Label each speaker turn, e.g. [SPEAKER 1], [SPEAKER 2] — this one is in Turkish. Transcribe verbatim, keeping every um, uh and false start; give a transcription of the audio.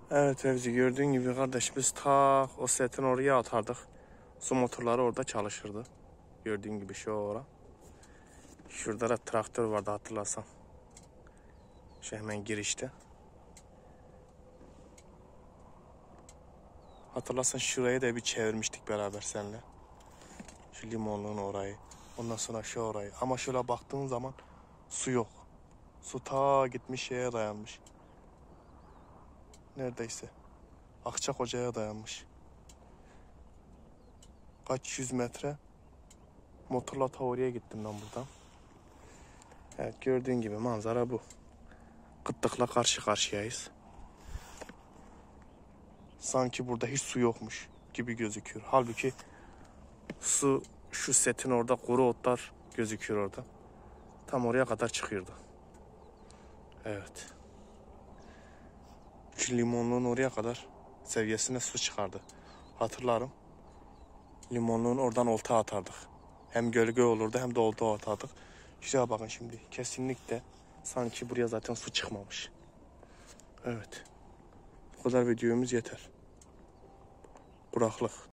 [SPEAKER 1] Evet Fevzi, gördüğün gibi kardeş, biz ta o setin oraya atardık. Su motorları orada çalışırdı. Gördüğün gibi şu ora. Şurada da traktör vardı, hatırlarsan. Şu hemen girişte. Hatırlarsan şurayı da bir çevirmiştik beraber seninle. Şu limonluğun orayı. Ondan sonra şu orayı. Ama şöyle baktığın zaman su yok. Su ta gitmiş şeye dayanmış. Neredeyse Akçakoca'ya dayanmış. Kaç yüz metre motorla ta oraya gittim ben buradan. Evet, gördüğün gibi manzara bu. Kıtlıkla karşı karşıyayız. Sanki burada hiç su yokmuş gibi gözüküyor. Halbuki su şu setin orada, kuru otlar gözüküyor orada. Tam oraya kadar çıkıyordu. Evet. Şu limonluğun oraya kadar seviyesine su çıkardı. Hatırlarım. Limonluğun oradan olta atardık. Hem gölge olurdu hem de olta atardık. Şuraya bakın şimdi. Kesinlikle sanki buraya zaten su çıkmamış. Evet. Bu kadar videomuz yeter. Kuraklık.